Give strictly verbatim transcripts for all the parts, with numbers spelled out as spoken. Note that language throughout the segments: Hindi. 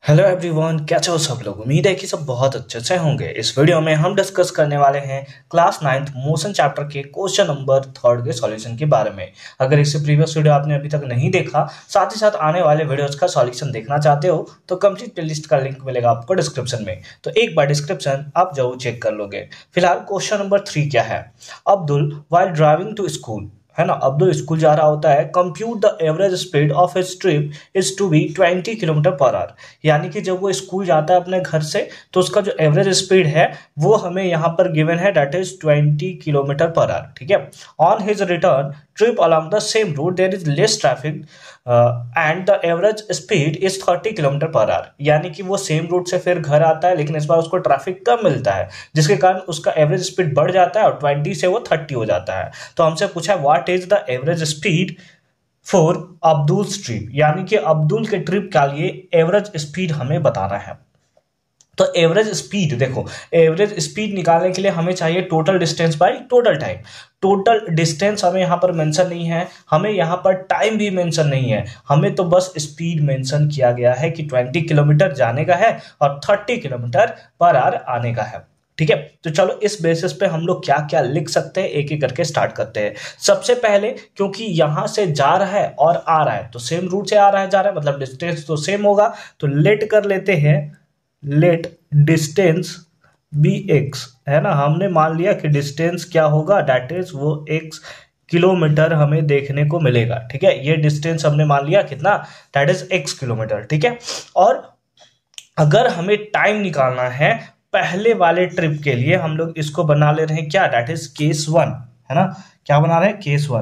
हेलो एवरीवन, कैसे हो सब लोग। उम्मीद है कि सब बहुत अच्छे से होंगे। इस वीडियो में हम डिस्कस करने वाले हैं क्लास नाइन्थ मोशन चैप्टर के क्वेश्चन नंबर थर्ड के सॉल्यूशन के बारे में। अगर इससे प्रीवियस वीडियो आपने अभी तक नहीं देखा, साथ ही साथ आने वाले वीडियोस का सॉल्यूशन देखना चाहते हो तो कंप्लीट प्लेलिस्ट का लिंक मिलेगा आपको डिस्क्रिप्शन में, तो एक बार डिस्क्रिप्शन आप जरूर चेक कर लोगे। फिलहाल क्वेश्चन नंबर थ्री क्या है। Abdul while driving to school, है ना, अब्दुल स्कूल जा रहा होता है। Compute the average speed of his trip is to be twenty kilometre per hour, यानी कि जब वो स्कूल जाता है अपने घर से तो उसका जो एवरेज स्पीड है वो हमें यहाँ पर गिवन है, that is twenty kilometre per hour. ठीक है। On his return trip along the same route there is less traffic and the average speed is thirty kilometre per hour, यानी कि वो सेम रूट से फिर घर आता है लेकिन इस बार उसको ट्रैफिक कम मिलता है, जिसके कारण उसका एवरेज स्पीड बढ़ जाता है और ट्वेंटी से वो थर्टी हो जाता है। तो हमसे पूछा है what is the average speed for Abdul trip, यानी कि अब्दुल के ट्रिप के लिए एवरेज स्पीड हमें बताना है। तो एवरेज स्पीड देखो, एवरेज स्पीड निकालने के लिए हमें चाहिए total distance by total time. Total distance हमें यहाँ पर मेंशन नहीं है, हमें यहाँ पर टाइम भी मेंशन नहीं है, हमें तो बस स्पीड मेंशन किया गया है कि ट्वेंटी किलोमीटर जाने का है और थर्टी किलोमीटर पर आवर आने का है। ठीक है, तो चलो इस बेसिस पे हम लोग क्या क्या लिख सकते हैं एक एक करके स्टार्ट करते हैं। सबसे पहले क्योंकि यहां से जा रहा है और आ रहा है तो सेम रूट से आ रहा है जा रहा है, मतलब डिस्टेंस तो सेम होगा, तो लेट कर लेते हैं, लेट डिस्टेंस बी एक्स, है ना। हमने मान लिया कि डिस्टेंस क्या होगा, दैट इज वो एक्स किलोमीटर हमें देखने को मिलेगा। ठीक है, ये डिस्टेंस हमने मान लिया कितना, दैट इज एक्स किलोमीटर। ठीक है, और अगर हमें टाइम निकालना है पहले वाले ट्रिप के लिए, हम लोग इसको बना ले रहे हैं क्या, दैट इज केस वन, है ना। क्या बना रहे हैं, केस वन,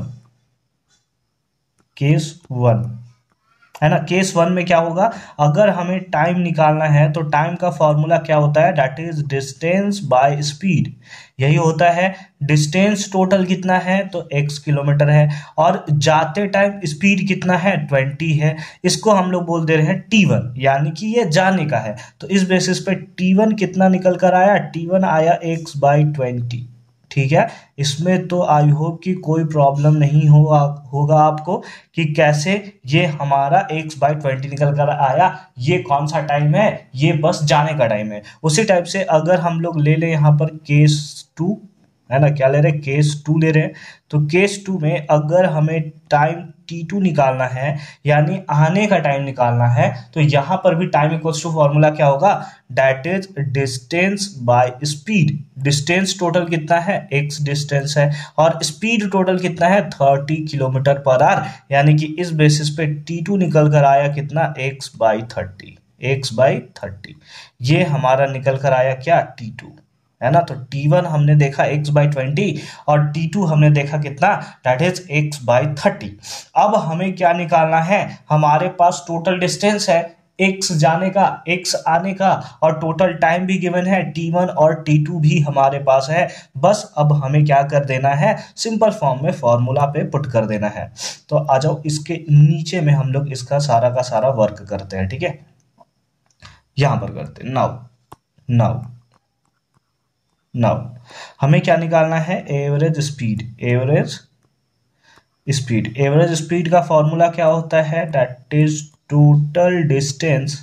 केस वन, है ना। केस वन में क्या होगा, अगर हमें टाइम निकालना है तो टाइम का फॉर्मूला क्या होता है, that is distance by speed, यही होता है। डिस्टेंस टोटल कितना है तो x किलोमीटर है और जाते टाइम स्पीड कितना है, ट्वेंटी है। इसको हम लोग बोल दे रहे हैं टी वन, यानी कि ये जाने का है। तो इस बेसिस पे टी वन कितना निकल कर आया, टी वन आया x बाई ट्वेंटी। ठीक है, इसमें तो आई होप कि कोई प्रॉब्लम नहीं होगा होगा आपको कि कैसे ये हमारा x बाई ट्वेंटी निकल कर आया। ये कौन सा टाइम है, ये बस जाने का टाइम है। उसी टाइप से अगर हम लोग ले लें यहाँ पर केस टू, है ना, क्या ले रहे हैं, केस टू ले रहे हैं। तो केस टू में अगर हमें टाइम टी टू निकालना है, यानी आने का टाइम निकालना है, तो यहां पर भी टाइम इक्वल्स टू फॉर्मूला क्या होगा, that is distance by speed. Distance total कितना है, एक्स डिस्टेंस है और स्पीड टोटल कितना है, थर्टी किलोमीटर पर आवर, यानी कि इस बेसिस पे टी टू निकल कर आया कितना, x by thirty, x by thirty. ये हमारा निकल कर आया क्या, टी टू, है ना। तो टी वन हमने देखा x बाई ट्वेंटी और टी टू हमने देखा कितना, that is x by thirty. अब हमें क्या निकालना है, हमारे पास टोटल डिस्टेंस है x जाने का, x आने का और टोटल टाइम भी गिवन है, टी वन और टी टू भी हमारे पास है। बस अब हमें क्या कर देना है, सिंपल फॉर्म में फॉर्मूला पे पुट कर देना है। तो आ जाओ इसके नीचे में हम लोग इसका सारा का सारा वर्क करते हैं। ठीक है, यहां पर करते हैं। नाउ नाउ नाउ हमें क्या निकालना है, average speed, average speed. Average speed का फॉर्मूला क्या होता है, that is total distance,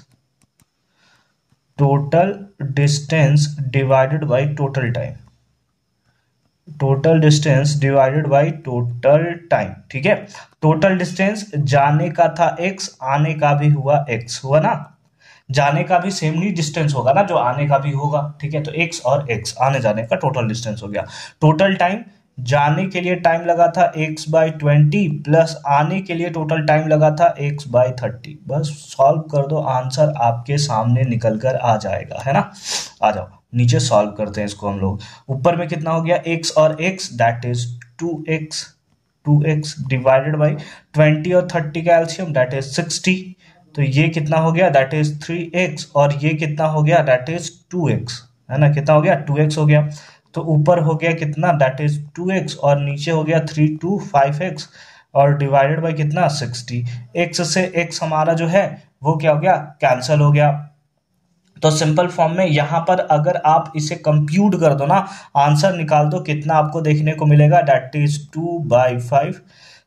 total distance divided by total time, total distance divided by total time. ठीक है, टोटल डिस्टेंस जाने का था x, आने का भी हुआ x, हुआ ना। जाने का भी सेम ही डिस्टेंस होगा ना जो आने का भी होगा। ठीक है, तो x और x आने जाने का टोटल डिस्टेंस हो गया। टोटल टाइम, जाने के लिए टाइम लगा था x बाई ट्वेंटी प्लस आने के लिए टोटल टाइम लगा था x बाई थर्टी। बस सॉल्व कर दो, आंसर आपके सामने निकल कर आ जाएगा, है ना। आ जाओ नीचे सॉल्व करते हैं इसको हम लोग। ऊपर में कितना हो गया, x और x, that is two x, two x divided by twenty और थर्टी का एलसीएम, दैट इज सिक्सटी। तो ये कितना हो गया, दैट इज थ्री एक्स और ये कितना हो गया, दैट इज टू एक्स, है ना। कितना हो गया, टू एक्स हो गया। तो ऊपर हो गया कितना, दैट इज टू एक्स और नीचे हो गया थ्री टू फाइव एक्स और डिवाइडेड बाय कितना, सिक्सटी। एक्स से एक्स हमारा जो है वो क्या हो गया, कैंसिल हो गया। तो सिंपल फॉर्म में यहां पर अगर आप इसे कंप्यूट कर दो ना, आंसर निकाल दो, कितना आपको देखने को मिलेगा, that is two by five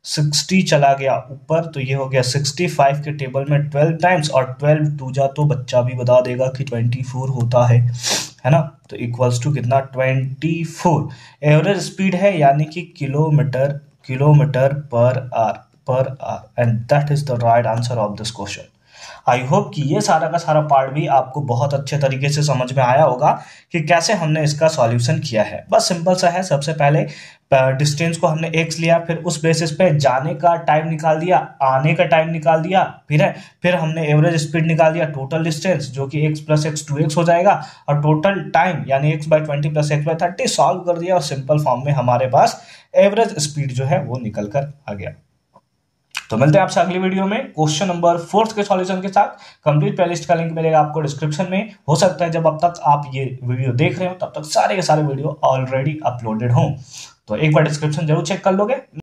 sixty चला गया ऊपर, तो ये हो गया सिक्सटी फाइव के टेबल में ट्वेल्व टाइम्स, और ट्वेल्व टू जा तो बच्चा भी बता देगा कि ट्वेंटी फोर होता है है ना। तो इक्वल्स टू कितना, ट्वेंटी फोर। एवरेज स्पीड है यानी कि kilometre kilometre per hour per hour, and that is the right answer of this question. I hope कि ये सारा का सारा पार्ट भी आपको बहुत अच्छे तरीके से समझ में आया होगा कि कैसे हमने इसका सॉल्यूशन किया है। बस सिंपल सा है, सबसे पहले डिस्टेंस को हमने x लिया, फिर उस बेसिस पे जाने का टाइम निकाल दिया, आने का टाइम निकाल दिया, फिर है फिर हमने एवरेज स्पीड निकाल दिया, टोटल डिस्टेंस जो कि x plus x two x हो जाएगा, और टोटल टाइम यानी x by twenty plus x by thirty solve कर दिया, और सिंपल फॉर्म में हमारे पास एवरेज स्पीड जो है वो निकल कर आ गया। तो मिलते हैं आपसे अगली वीडियो में क्वेश्चन नंबर फोर्थ के सॉल्यूशन के साथ। कंप्लीट प्लेलिस्ट का लिंक मिलेगा आपको डिस्क्रिप्शन में। हो सकता है जब अब तक आप ये वीडियो देख रहे हो तब तक सारे के सारे वीडियो ऑलरेडी अपलोडेड हों, तो एक बार डिस्क्रिप्शन जरूर चेक कर लोगे।